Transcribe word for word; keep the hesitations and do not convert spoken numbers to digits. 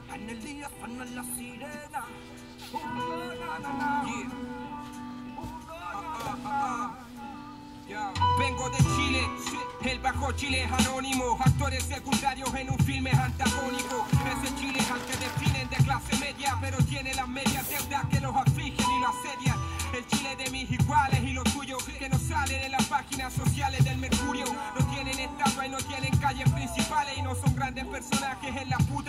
En el día suenan las sirenas. Uh, na, na, na. Yeah. Uh, na, na, na. Yeah. Vengo de Chile, el bajo Chile es anónimo. Actores secundarios en un filme antagónico. Ese Chile al que definen de clase media, pero tiene las medias deudas que los afligen y lo asedian. El Chile de mis iguales y los tuyos, que no salen en las páginas sociales del Mercurio. No tienen estatua y no tienen calles principales y no son grandes personajes en la pura